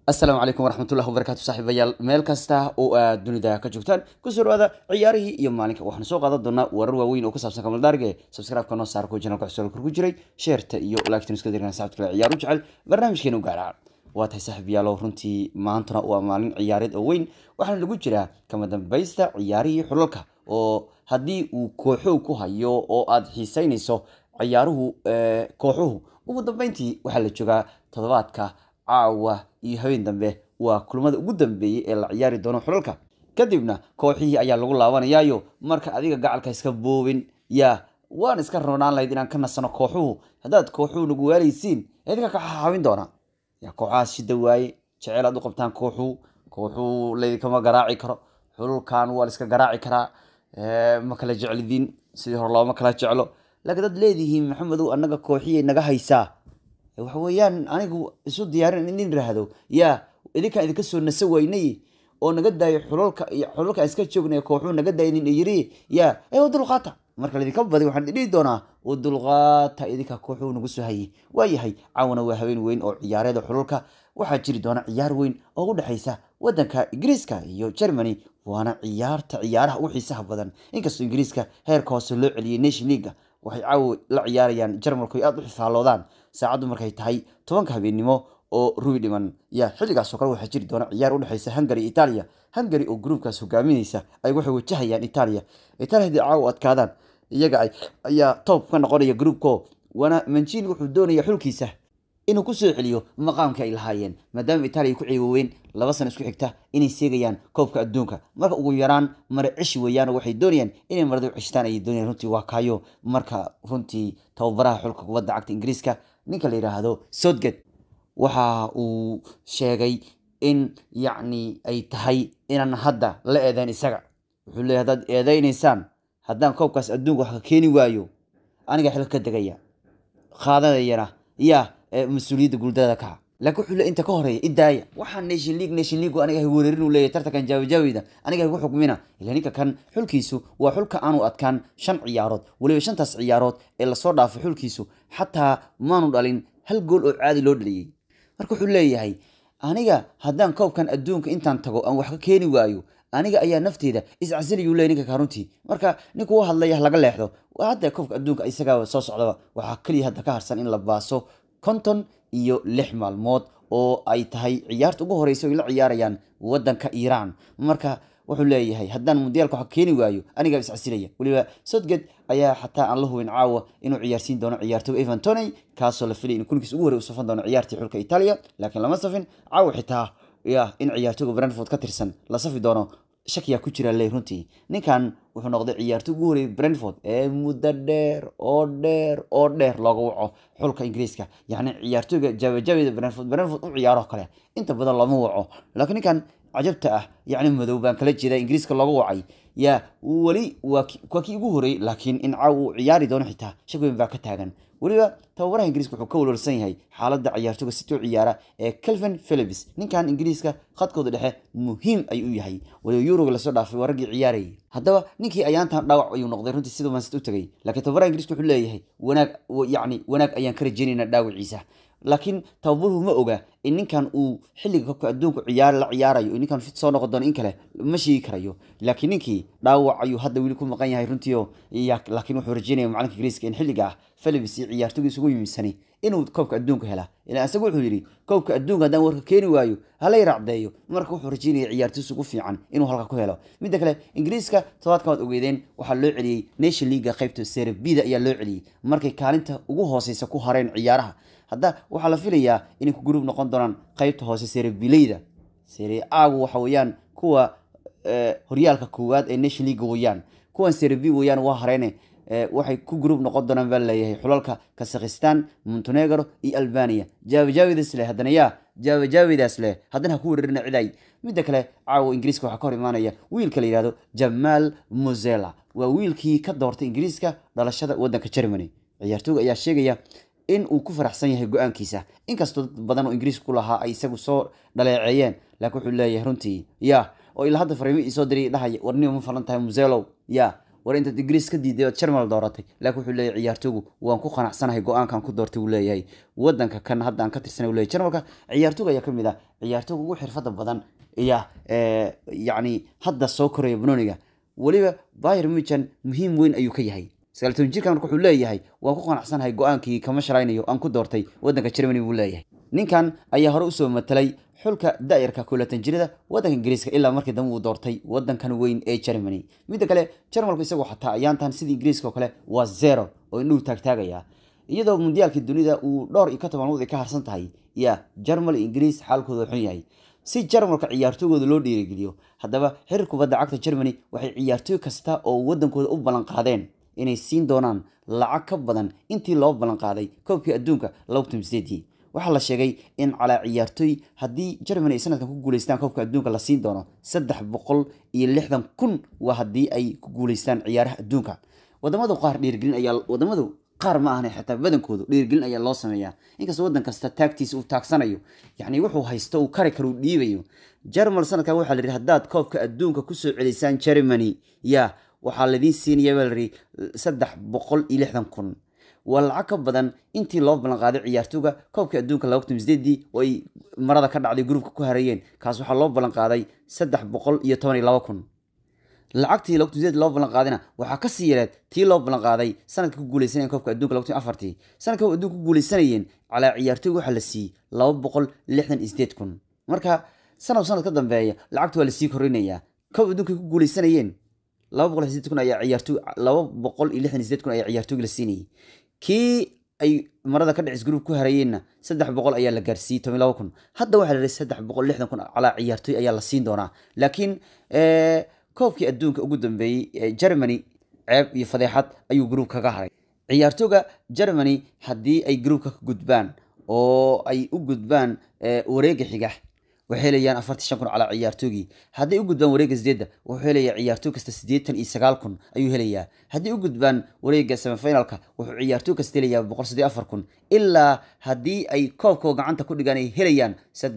السلام عليكم ورحمة الله وبركاته صاحبيال meel kasta oo aad dunida ka joogtaan ku soo dhawaada ciyaarihii iyo maalinka waxaan soo qaadan doonaa warar waaweyn oo ku saabsan Kamal Darge subscribe-ka noo saar ku channelka cusub ku jiray share-ta iyo like-ta iska dirnaa saabta ciyaar u jecel barnaamijkeena u gaara waa tahay saaxiibayaal runtii maantana waa maalin ciyaareed oo weyn waxaan lagu jiraa kama dambaysta ciyaarihii xulalka oo haddii uu kooxo ku hayo oo aad xiisaynayso ciyaaruhu kooxuhu ugu dambeyntii waxaa la joogaa toddobaadka caawa iyo habeen dambe waa kulamada ugu dambeeyay ee la ciyaari doono xulalka kadibna kooxihii ayaa lagu laabanayaayo marka adiga gacalka iska boobin waan iska roonaan lahayd inaan ka nasano kooxuhu haddaad kooxuhu nagu waalaysiin idinka ka xaawin doona kooxahaas shida waaye jecel aad u qabtaan kooxuhu laydikama garaaci karo xululkan waa la iska garaaci karaa ma kala jeclidiin sidii hore looma kala jeclo laakiin dad leedihiin maxamedow annaga kooxiyay naga haysaa waxweeyaan anigu isu diyaarin in raahdo idinka soo nasa waynay oo naga daayo xulalka iska joognay kooxu naga daaynin yiri dulqaata marka la idinka badi waxaan dhihi doonaa dulqaata idinka kooxu nagu soo hayay waayahay caawana waa habeen weyn oo ciyaareeda xulalka waxaa jiri doona ciyaar weyn oo u dhaxaysa wadanka Ingiriiska iyo Germany waana ciyaaraha u xiisaha badan inkastoo Ingiriiska heerka hoose loo celiyay Nation League waxay caaw la ciyaarayaan Jarmalku aad u xifaaloodaan saacadu markay tahay 10 habeenimo oo rubi dhiman xilligaas oo kale waxa jiri doona ciyaar u dhaxaysa Hungary iyo Italia Hungary oo groupkaas hogaaminaysa ay waxay wajahayaan Italia caaw adkaadaan iyaga ayaa top ka noqonaya groupko wana Mancini wuxuu doonayaa xulkiisa inuu ku soo celiyo maqaamka ay lahaayeen maadaama Italia ku ciiween 2 sano isku xigta inay seegayaan koobka adduunka marka ugu yaraan mar cish weeyaan waxay doonayaan inay marado cishtaan ay doonayaan runtii waa kaayo marka runtii tababaraha xulka kubadda cagta Ingiriiska ninka la yiraahdo Southgate waxa uu sheegay in ay tahay inaan hadda la eedayn isaga wuxuu leeyahay dad eedaynaysaan haddaan koobkaas adduunka wax ka keeni waayo aniga xilka ka dagaya qaadanayana مسؤولية جولدها كا لكن حلا أنت كهري إداية وحن نيشن ليج وأنا جاي وريرن ولا ترتا كان جاوي ده أنا جاي وحكم منا اللي هنيك كان حل كيسو وحل كأنو أتكان شن عيارات ولا شن تس عيارات اللي صار في حل كيسو حتى ما نقولين هل جول عادي لود لي مركو حلا هي أنا جا هدان كوب كان أدونك أنت تجو أو وحكي كيني وايو أنا جا أيام نفتي ده إذا عزلي ولا نيك كارنتي مركا نيكو هلا يهلا قال لحظة وهذا كوب أدونك أي سجا صوص على وحكلي هذا كهرسان إن لباسه konton iyo 6 maalmood oo ay tahay ciyaarta ugu horeysa oo la ciyaarayaan wadanka Iran marka wuxuu leeyahay haddaan mundialka wax keeni waayo aniga is casilaya waliba Southgate ayaa xataa aan la hubin caawa inuu ciyaarsiin doono ciyaartoy Ivan Toney kaasoo la filay in kulkiis ugu horeeyay u safan doono ciyaartii xulka Italia laakiin lama safin caawa xitaa in ciyaartoyga Brentford ka tirsan la safi doono shakiya ku jira runtii ninkan wuxuu noqday ciyaartoy ugu horeeyay Brentford ee muddo dheer looga waco xulka Ingiriiska ciyaartoyga jawaabida Brentford u ciyaaro kale inta badan lama waco laakiin ninkan cajabta ah madow baan kala jeedaa Ingiriiska looga wacay wali waa kii ugu horeeyay laakiin in caaw ciyaari doono xitaa shaki weyn baa ka taagan waliba tababaraha Ingiriiska wuxuu ka walwalsan yahay xaaladda ciyaartoyga si uu ciyaara ee Calvin Phillips ninkan Ingiriiska khadkooda dhexe muhiim ay u yahay waliba Euro la soo dhaafay waragii ciyaaray haddaba ninkii ayaantan dhaawac ayuu noqday runtii sidoo Man City u tagay laakiin tababaraha Ingiriiska wuxuu leeyahay wanaag ayaan ka rajaynaynaa dhaawaciisa laakiin tababaruhu ma oga in ninkan uu xilliga koobka adduunka la ciyaarayo ninkan fit soo noqon doono in kale ma sheegi karayo laakiin ninkii dhaawac ayuu hadda wili ku maqan yahay runtii laakiin wuxuu rajaynayaa macalinka Ingiriiska in xilliga Phillips ciyaartoygiisa ugu yimsani inuu koobka adduunka hela ilaa asagu wuxuu yiri koobka adduunka hadaan warka keeni waayo hala yiraacdeeyo marka wuxuu rajaynayaa ciyaartoygiisa ugu fiican inuu halka ku helo mid kale Ingiriiska todobaadkan waad ogeedeen waxa loo celiyay Nation League qaybta Serie B ayaa loo celiyay markay kaalinta ugu hooseysa ku hareen ciyaaraha hadda waxa la filayaa inay ku group noqon doonaan qaybta hoose Serie B-leyda Serie A waxa weeyaan kuwa horyaalka koowaad ee Nation League weeyaan kuwan Serie B weeyaan waa hareene waxay ku group noqon doonaan baa leeyahay xulalka Kazakhstan Montenegro iyo Albania jaawidaas leh haddana ku weerarina ciday mid kale caawa Ingiriiska waxa ka hor imaanaya wiilka la yiraahdo Jamal Musiala waa wiilkii ka doortay Ingiriiska dhalashada wadanka Germany ciyaartooyga ayaa sheegaya in uu ku faraxsan yahay go'aankiisa inkastoo badan oo Ingiriis ku lahaa ay isagu soo dhaleeceeyeen laakiin wuxuu leeyahay runtii oo ilaa hadda fariimo isoo diray dhahay warniyo ma falan tahay Musiala war inta ingiriis ka diiday Jarmal dooratay laakiin wuxuu leeyahay ciyaartooygu waan ku qanacsanahay go'aankan ku doortay uu leeyahay wadanka kan hadda aan ka tirsanay uu leeyahay Jarmalka ciyaartooyga ayaa kamid ah ciyaartooyga ugu xirfada badan iya yani hadda soo koraya Bundesliga waliba Bayern Munich muhiim weyn ayuu ka yahay sagaaltan jirkan wuxuu leeyahay waan ku qanacsanahay go'aankii kama shalaynayo aan ku doortay wadanka Germany uu leeyahay ninkan ayaa hore u soo matalay xulka daayirka 12 jirada wadanka Ingiriiska ilaa markii dambe uu doortay wadankan weyn ee Germany mid kale Jarmalku isagu xataa ayaantan sidii Ingiriiska oo kale waa zero oo inuu taagtaagaya iyadoo mundiyaalka dunida uu dhowr iyo 10 maalmood ka harsan tahay ya Jarmal Ingiriis xaalkooda xun yahay si Jarmalka ciyaartooyooda loo dhiirigeliyo haddaba xiriir kubadda cagta Germany waxay ciyaartooy kasta oo wadankooda u balan qaadeen inay siin doonaan lacag ka badan intii loo balan qaaday koobkii adduunka 2008 waxaa la sheegay in calaa ciyaartooy haddii Germany sanadkan ku guuleystaan koobka adduunka la siin doono 360,000 waa haddii ay ku guuleystaan ciyaaraha adduunka wadamada qaar dhiirigelin ayaa wadamadu qaar ma ahna xitaa badankoodu dhiirigelin ayaa loo sameeyaa inkastoo wadan kasta taagtiisa uu taagsanayo yani wuxuu haysto uu kari karo dhiibayo Germany sanadkan waxaa la yiri haddaad koobka adduunka ku soo celisaan Germany ya waxaa la idin siinayaa Valerie 360,000 waa lacag ka badan intii loo balan qaaday ciyaartooyga koobka adduunka 2008 oo ay marada ka dhacday groupka ku hareeyeen kaas waxaa loo balan qaaday 312,000 lacagtii 2008 loo balan qaadina waxaa ka sii yareed tii loo balan qaaday sanadka ku guuleysanayeen koobka adduunka 2004 sanadka adduunka ku guuleysanayeen calaa ciyaartooyga waxaa la siiyay 268,000 marka sanad ka dambeeya lacagtu waa la sii korinayaa koobka adduunka ku guuleysanayeen 268,000 ayaa ciyaartooy 268,000 ayaa ciyaartooyga la siinayay kii ay marada ka dhicis group ku hareeyeenna 300 ayaa la gaarsiiyay 12,000 hadda waxaa la leeyahay 360,000 calaa ciyaartooy ayaa la siin doonaa laakiin koobkii adduunka ugu dambeeyay Germany ceeb iyo fadeexad ayuu group kaga haray ciyaartooyga Germany haddii ay groupka ka gudbaan oo ay u gudbaan wareegga xiga waxay leeyaan 45,000 calaa ciyaartooygi haddii u gudbaan wareegga 8 wuxuu leeyahay ciyaartooy kasta 89,000 ayuu helayaa haddii u gudbaan wareegga semifinalka wuxuu ciyaartooy kasta leeyahay 104,000 ilaa haddii ay koobka gacanta ku dhigaan ay helayaan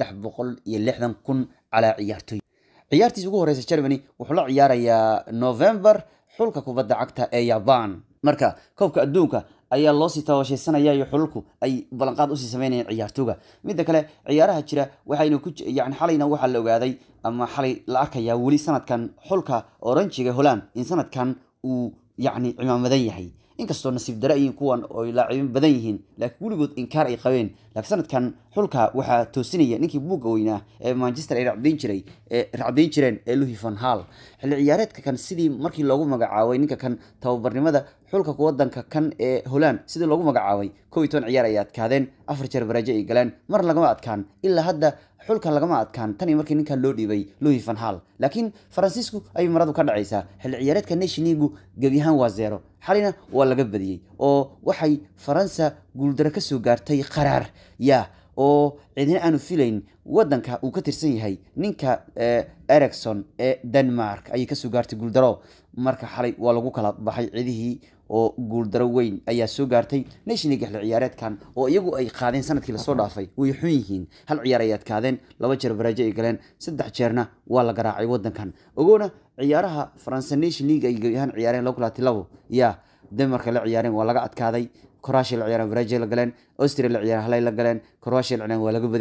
360,000 calaa ciyaartooy ciyaartiisa ugu horeysa Germany wuxuu la ciyaarayaa November xulka kubadda cagta ee Japan marka koobka adduunka ayaa loo sii taawashaysanaya iyo xulku ay balanqaad u sii sameynayaan ciyaartooyga mid kale ciyaaraha jira waxayna ku yani xalayna waxa la ogaaday ama xalay la arkaya wali sanadkan xulka oranjiga Holland in sanadkan uu yani cimaamadan yahay inkastoo nasiib daraayin kuwan oo laacibin badan yihiin laakiin waligood inkaar ay qabeen laakiin sanadkan xulka waxa toosinaya ninkii buuga weynaa ee Manchester ay racdeyn jireen ee Louis van Gaal xilli ciyaareedka kan sidii markii loogu magacaabay ninka kan tababarnimada xulka wadanka kan ee Holland sidii loogu magacaabay 12 ciyaar ay adkaadeen 4 jeer baraje ay galeen mar lagama adkaan ilaa hadda xulka lagama adkaan tani markii ninkan loo dhiibay Louis van Gaal laakiin Faransiisku ay maradu ka dhacaysaa xilli ciyaareedka Nation League gabiyahan waa 0 xalina waa laga badiyay oo waxay Faransa guuldaro ka soo gaartay qaraar ya oo cidina aanu filayn wadanka uu ka tirsan yahay ninka Erikson ee Denmark ay ka soo gaartay guuldaro marka xalay waa lagu kala baxay cidihii oo guuldaro weyn ayaa soo gaartay Nation League xilli ciyaareedkan oo iyagu ay qaadeen sanadkii la soo dhaafay way xun yihiin hal ciyaar ay adkaadeen 2 jeer baraje ay galeen 3 jeerna waa la garaacay wadankan ogoona ciyaaraha France Nation League ay gabiyahan ciyaareen 2022 ya Denmark la ciyaareen waa laga adkaaday Croatia la ciyaareen baraje la galeen Austria la ciyaar halay la galeen Croatia la ciyaareen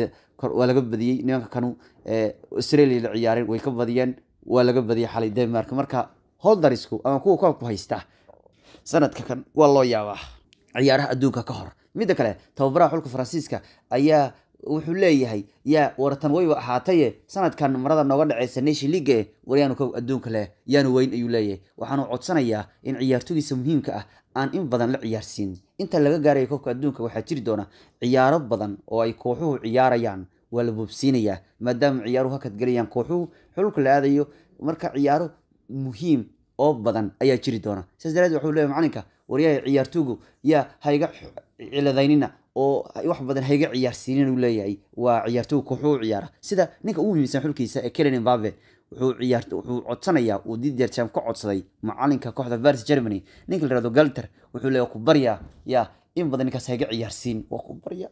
waa laga badiyay nimanka kanu Australia la ciyaareen way ka badiyeen waa laga badiyay xalay Denmark marka holderisku ama kuwa koobka haysta sanadka kan waa loo yaabaa ciyaaraha adduunka ka hor mid kale tababaraha xulka Faransiiska ayaa wuxuu leeyahay ya waratan way ahaatay sanadkan marada nooga dhacaysa Nation League wariyaan koobka adduunka leh yaanu weyn ayuu leeyahay waxaanu codsanayaa in ciyaartooygiisa muhiimka ah aan in badan la ciyaarsiin inta laga gaaray koobka adduunka waxaa jiri doona ciyaaro badan oo ay kooxuhu ciyaarayaan waa la boobsiinayaa maadaama ciyaaruhu hakad galayaan kooxuhu xulka la aadayo marka ciyaaro muhiim oo badan ayaa jiri doona sidaas wuxuu leeyahay macalinka wariyaha ciyaartooygu ya hayga ciladaynina oo wax badan hayga ciyaarsiinin uu leeyahay waa ciyaartooy kooxuhu ciyaara sida ninka ugu muhiimsan xulkiisa ee Kylian Mbappe wuxuu codsanayaa uu Didier Deschamps ka codsaday macalinka kooxda Paris Germany ninka la yiraahdo Galter wuxuu leeyahay ku barya ya in badan ninkaas hayga ciyaarsiin waa ku barya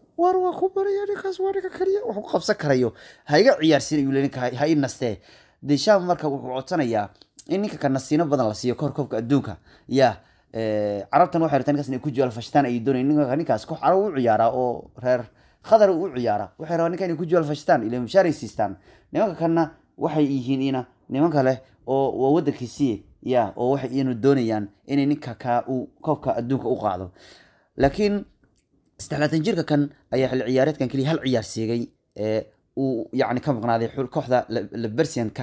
ninkaas waa ninka kaliya wax ku qabsan karayo hayga ciyaarsiin ayuu leeyahay hay naste Deschamps marka wuxuu codsanayaa in ninka kan nasiino badan la siiyo kor koobka adduunka ya carabtan waxay rabtaan ninkaas inay ku jawal fashtaan ay doonayeen ninkaas koox carab u ciyaara oo reer khadar u ciyaara waxay rabaan ninka inay ku jawal fashtaan ilaa mushaari siistaan nimanka kanna waxay yihiin ina niman kale oo wadankiisii ya oo waxay iyanu doonayaan inay ninka ka uu koobka adduunka u qaado laakiin 30 jirka kan ayaa xil ciyaareedkan kaliya hal ciyaar siigay uu yani ka maqnaaday xul kooxda Leverkusen-ka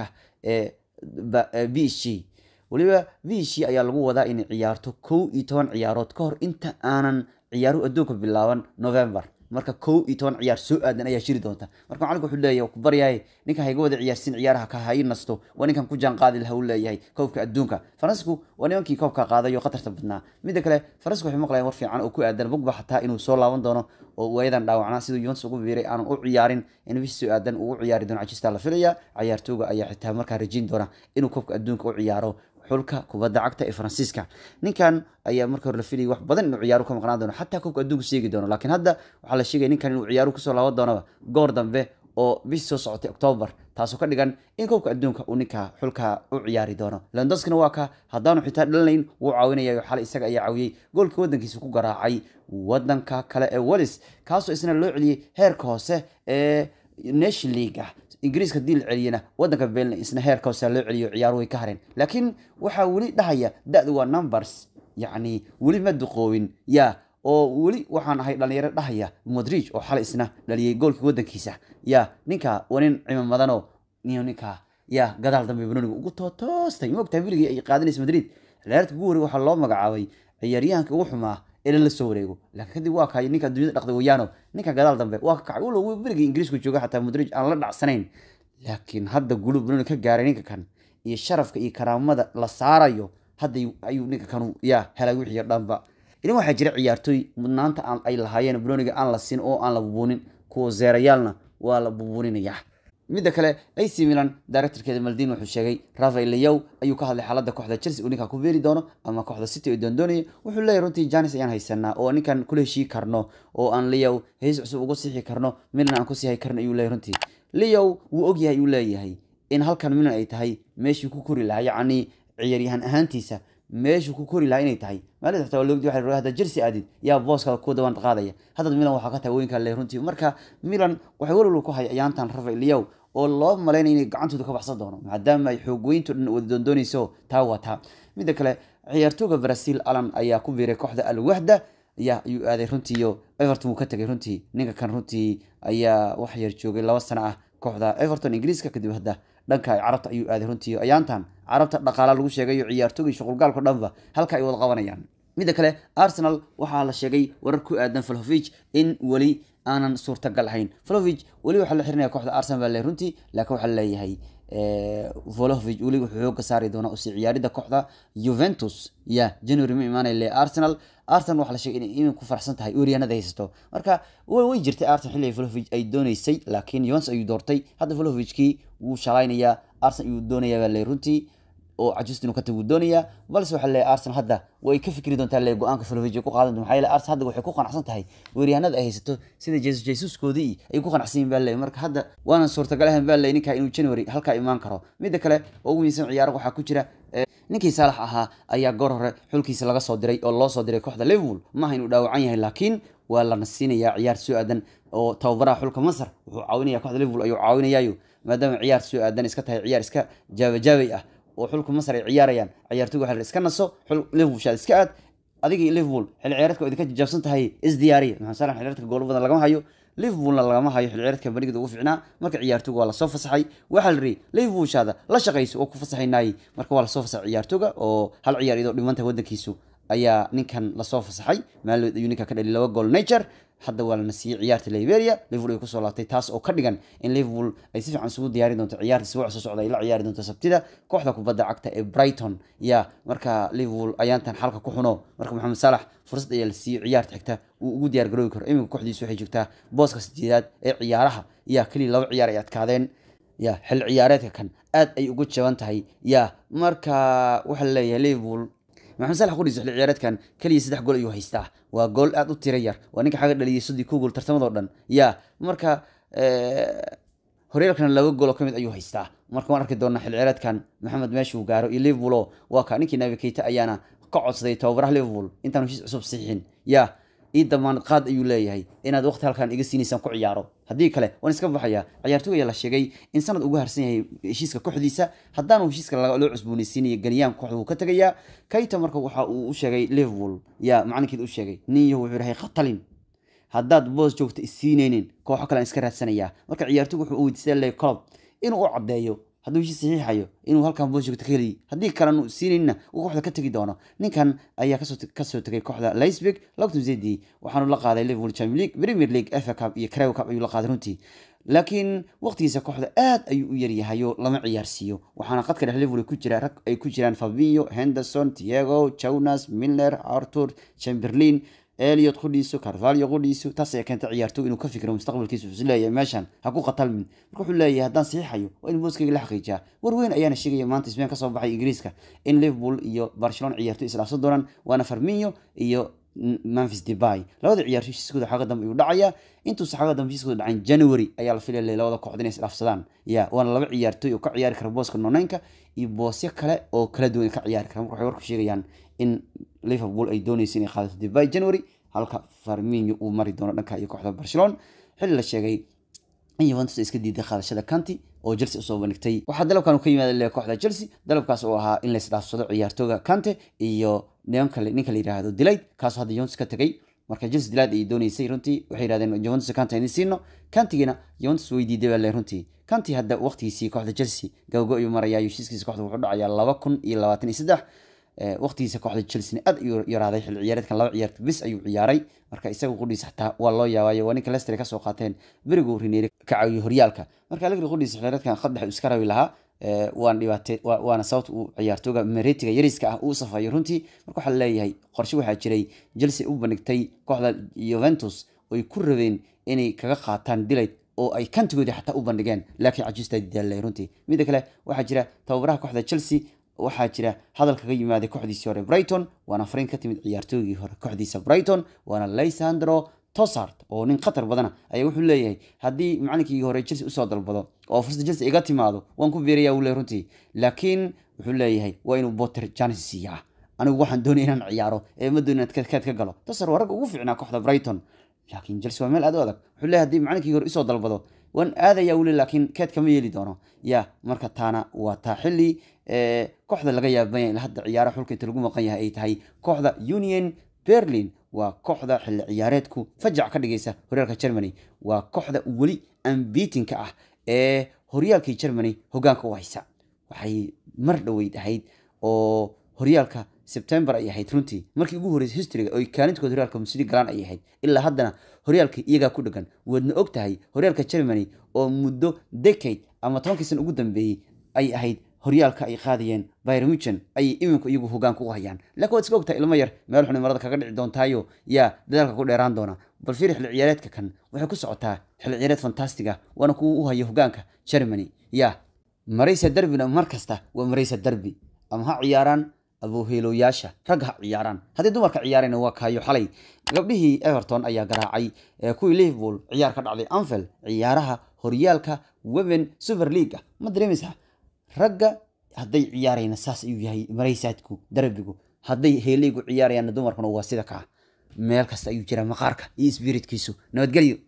PSG waliba PSG ayaa lagu wadaa in ciyaarto 11 ciyaarood ka hor inta aanan ciyaaru adduunka bilaaban November marka 11 ciyaar soo aadan ayaa shiri doonta marka macalinku wuxuu leeyahay ku baryahay ninka hayga wada ciyaarsin ciyaaraha ka hay nasto waa ninkan ku jaan qaadi lahaa uu leeyahay koobka adduunka Faransiisku waa nimankii koobka qaadayo qatarta badnaa mid kale Faransiisku waxay maqlayaan war fiican oo ku aadan Pogba xataa inuu soo laaban doono oo wayadan dhaawacnaa sidoo Juventus ugu biiray aan u ciyaarin in bisi soo aadan uu ciyaari doono Manchester la filaya ciyaartooyga ayaa xitaa markaa rajin doona inuu koobka adduunka u ciyaaro xulka kubadda cagta ee Faransiiska ninkan ayaa markii hore la filayay wax badan inuu ciyaaru ka maqnaan doono xataa koobka adduunka seegi doono laakiin hadda waxa la sheegay ninkan inuu ciyaaru ku soo laaban doono goor dambe oo bis soo socotay October taasoo ka dhigan in koobka adduunka uu ninka xulka u ciyaari doono Lewandowski waa ka haddaanu xitaa dhalanayn wuu caawinayaa xal isaga ayaa caawiyay goolka wadankiisa ku garaacay wadanka kale ee Wales kaasoo isna loo celiyay heerka hoose ee National League ingiriiska dil celiyana wadanka Belna isna heerka hoose loo celiyo ciyaar way ka hareen laakiin waxa wali dhahaya da'du waa numbers yani wali ma duqoowin ya oo wali waxaan ahay dhalinyaro dhahaya Modric oo xal isna dhaliyay goolka wadankiisa ya ninka wanin ciimamadano ninka ya gadaal dambe Bruniga ugu toostay moogtaa wiiligi ay qaadanayso Madrid ciyaarta ugu hore waxa loo magacaabay ciyaaryahanka ugu xumaa إلى السوريجو لكن دي واقع نيكا الدنيا نقد ويانو نيكا قدال ضمبي واقع ولو برجع إنجليز كجوجا حتى مدرج أنا لدع سنين لكن هذا قلوب برونو كجاري نيكا كان يشرف كرام ماذا لصاريو هذا أيو نيكا كانوا يا هلا وحي يردان إنه واحد جرع عيارتوي من أنت عن أي لهاين برونو أنا لسين أو أنا لبونين كو زيريالنا ولا بونين يح midda kale AC Milan directorkeeda Maldini wuxuu sheegay Rafael Leao ayuu ka hadlay xaaladda kooxda Chelsea oo ninka ku beeri doono ama kooxda City oo doondoonay wuxuu leeyahay runtii Janis ayaan haysanaa oo ninkan kula heshii karno oo aan Leao hees cusub ugu sixi karno Milan aan ku sii hay karno ayuu leeyahay runtii Leao wuu og yahay uu leeyahay in halkan Milan ay tahay meeshii ku kori lahaa yacni ciyaaryahan ahaantiisa meeshii ku kori lahaa inay tahay maalin xataa loo waxay raaxda Chelsea aadid yaa booska ku dawaan qaadaya hadda Milan waxa ka tahay weynka leeyahay runtii marka Milan waxay walwal ku hayaantan Rafael Leao oo loo maleynay inay gacantooda ka baxsan doono maadaama ay xoog weyntu wada doonayso taa wata mid kale ciyaartooyga Brazil Alan ayaa ku biiray kooxda Al Wahda ayaa ayuu aaday runtii iyo Everton ka tagay runtii ninka kan runtii ayaa wax yar joogay 2 sano ah kooxda Everton Ingiriiska kadib hadda dhanka ay carabta ayuu aaday runtii ayaantan carabta dhaqaale lagu sheegay ciyaartooyga shaqaalka dhanba halka ay wada qabanayaan mid kale Arsenal waxa la sheegay warar ku aadan Vlahovic in wali aanan suurtagal ahayn Vlahovic wali waxa la xirnaa kooxda Arsenal baa runtii laakiin waxa la leeyahay Vlahovic wali wuxuu ka saari doonaa usii ciyaarida kooxda Juventus ya January ma imaanay Arsenal waxa la sheegay inay ku farxsan tahay Orianada haysto marka way jirtay Arsenal xilli Vlahovic ay doonaysay laakiin Juventus ay doortay hadda Vlahovicki wuu shalaynaya Arsenal uu doonaya baa runtii oo ajustinu ka tagu doonaya balse waxa la Arsenal hadda way ka fikri doontaa la go'aanka Vlahovic ku qaadan maxay la Arsenal hadda waxay ku qanacsan tahay weeryahanada ay haysato sida Jesus koodii ay ku qanacsan baa marka hadda waana suurtagal ah baa ninka inuu January halka imaan karo mid kale oo ugu miisan ciyaar waxa ku jira ninkii Salah ahaa ayaa goor hore xulkiisa laga soo diray oo loo soo diray kooxda Liverpool ma inuu dhaawacan yahay laakiin waa la nasiinaya ciyaar soo aadan oo tababaraha xulka Masar wuxuu caawinaya kooxda Liverpool ayuu caawinayaa maadaama ciyaar soo aadan iska tahay ciyaar iska jaabay ah وحلكم مصر عياريان عيارتوه حل إسكان نصو حل ليفول شاد إسكاد أديك ليفول حل عيارتك إذا كنت جابسنت هاي إزديارية مثلا صار حل عيارتك جول بدل لقمة هايو ليفول لقمة هاي حل عيارتك بريق دوف عنا مرك عيارتوه ولا صوف صحي وحل ري ليفول شاد لا شقيس وقف صحي ناي مرك ولا صوف صحي عيارتوه أو هل عيار إذا لما أنت ودك يسوع أيا نكان لا صوف صحي مال يونيكا كده اللي لو جول نيتشر حتى ولا نسي عيارة ليبيريا ليفول يكون صلاتي تاس أو كرديجان إن ليفول أي سيف عن سود دياري دون عيار سوى صعود إلى عيار دون تسبتدا كوحدة كبدا عكتا برايتون يا مركا ليفول أيانتن حلقة كوحنو مركا محمد صلاح فرصة يلسي عيار تحكتا وجود ديار جرويكر إمي كوحدي سوحي جكتا بوسك ستيدات عيارها يا كلي لو عيار يتكادين يا حل عياراتك كان أد أي وجود شوانتهاي يا مركا وحل ليفول محمد صلاح قولي زحل عيارات كان كلي سدح جول أيوه هيسته وجول أدو تريار وأنك حاجة اللي يصدي كوجل ترتمد أردن يا مركا هريرة كان لو جول كمية أيوه هيسته marka waan arki doonaa xil ciyaareedkan maxamed meeshuu gaaro iyo Liverpool waa ka ninkii Naby Keita ayaana ka codsaday tababaraha Liverpool intaan heshiis cusub saxiixin yaa ii damaanad qaad ayuu leeyahay inaad waqti halkan iga siinaysan ku ciyaaro haddii kale waan iska baxayaa ciyaartoyga ayaa la sheegay in sanad uga harsan yahay heshiiska kooxdiisa haddaanu heshiiska loo cusboonaysiinayo ganiyaan kooxda uu ka tagayaa Keita marka waxa uu u sheegay Liverpool yaa macalinkeed u sheegay niyo wuxuu yahay qatalin haddaad boos joogto isiinaynin kooxo kale iska raadsanayaa marka ciyaartoygu wuxuu weydiistay Klopp inuu u cadeeyo hadduu heshiis saxiixayo inuu halkan boos joogto kaliya haddii kalena siinayna uu kooxda ka tagi doono ninkan ayaa kasoo tagay kooxda Leipzig lagtumzeedii waxaanu la qaaday Liverpool Champions League Premier League FA Cup iyo Carabao Cup ayuu la qaaday runtii laakiin waqtigiisa kooxda aad ayuu u yaryahay lama ciyaarsiiyo waxaana qadka dhex Liverpool ku jira rag ay ku jiraan Fabinho Henderson Thiago Jonas Milner Arthur Chamberlain Elliot qodiisu Carvalho qodiisu taas ay keentay ciyaartoy inuu ka fikiro mustaqbalkiisa uu leeyahay meeshan ha ku qatalmin marka wuxuu leeyahay haddaan saxiixayo waa in booskayga la xaqiijiyaa warweyn ayaana sheegaya maanta Spain ka soo baxay Ingiriiska in Liverpool iyo Barcelona ciyaartoy islaafsan doonaan waana Firmino iyo Memphis Depay labada ciyaartoy heshiiskooda xaga dambe ayuu dhacaya intuu xaga dambe heshiiskooda dhacay January ayaa la filayay labada kooxood inay islaafsadaan waana laba ciyaartoy oo ka ciyaari kara booska nooneenka iyo boosyo kale oo kala duwan ka ciyaari kara marka waxay warku sheegayaan in Liverpool ay doonayso inay qaadato Depay January halka Firmino uu mari doono dhanka iyo kooxda Barcelona xilli la sheegay in Juventus iska diiday qaadashada Kanti oo Chelsea soo bandhigtay waxa dalabkan ka yimaada kooxda Chelsea dalabkaas oo ahaa in la isdhaafsado ciyaartooyga Kante iyo ninka la yiraahdo Delight kaas hadda Juventus ka tagay marka Chelsea Delight ay doonaysay runtii waxay yiraahdeen Juventus Kante inay siino Kantigina Juventus way diiday baa runtii Kanti hadda waqtigiisii kooxda Chelsea gawgo ayuu marayaa heshiiskiisa kooxda wuxuu dhacayaa 2023 waqtigiisa kooxda Chelsea aad u yaraaday xil ciyaareedkan laba ciyaartoy bis ayuu ciyaaray marka isagu qudhiis xataa waa loo yaabay waa ninka Leicester ka soo qaateen berigo Ranieri ka caawiyo horyaalka marka Allegri qudhiis ciyaareedkan qaddex iska rawi lahaa waan dhibaatay waana sababta uu ciyaartooyga meretiga yariska ah uu safayo runtii marka waxa leeyahay qorshe waxa jiray Chelsea u bandhigtay kooxda Juventus oo ku rabeen inay kaga qaataan Delight oo ay kantigoodii xataa u bandhigeen laakiin cajiista diiday runtii mid kale waxa jira tababaraha kooxda Chelsea waxaa jira hadal kaga yimaaday kooxdiisii hore Brighton waana fariin ka timid ciyaartoygii hore kooxdiisa Brighton waana Lisandro Trossard oo nin khatar badan ayaa wuxuu leeyahay haddii macallinkii hore Chelsea u soo dalbado oo fursad Chelsea iga timaado waan ku beerayaa uu leeyahay runtii laakiin wuxuu leeyahay waa inuu Potter chance siiyaa anigu waxaan doonayaa inaan ciyaaro ma doonayo inaad ka galo Trossard waa rag ugu fiicnaa kooxda Brighton laakiin Chelsea waa meel aad u adag wuxuu leeyahay haddii macallinkii hore isoo dalbado waan aadaya wali laakiin keed kama yeeli doono marka taana waa taa xilli kooxda laga yaabay in hadda ciyaaraha xulka inta lagu maqan yahay ay tahay kooxda Union Berlin waa kooxda xilli ciyaareedku fajac ka dhigaysa horyaalka Germany waa kooxda wali unbeaten-ka ah ee horyaalka Germany hogaanka u haysa waxay mar dhaweyd ahayd oo horyaalka September ay ahayd runtii markii ugu horeysay history-ga oo kaalintooda horyaalka Bundesliga galaan ay ahayd ilaa haddana horyaalka iyaga ku dhagan wadna og tahay horyaalka Germany oo muddo decade ama 10 sano ugu dambeeyay ay ahayd horyaalka ay qaadayeen Bayern Munich ay iminku iyagu hogaanka u hayaan laakiin waad iska ogtahay ilmo yar meel xun marada kaga dhici doontaayo dadalka ku dheeraan doona bal fiir xil ciyaareedka kan waxay ku socotaa xil ciyaareed fantastic ah wana ku u hayo hogaanka Germany Mareysa Derbina markasta waa Mareysa Derby ama ha ciyaaraan abuu heelooyaasha rag ha ciyaaraan haddii dumarka ciyaarayna waa kaayo xalay gabdhihii Everton ayaa garaacay kuwii Liverpool ciyaar ka dhacday Anfield ciyaaraha horyaalka Women Super League ma dareemaysaa ragga hadday ciyaarayna saas ayuu yahay Mareysaadku Derbigu hadday heeleygu ciyaarayaan dumarkuna waa sida ka meel kasta ayuu jira maqaarka iyo spiritkiisu nabadgelyo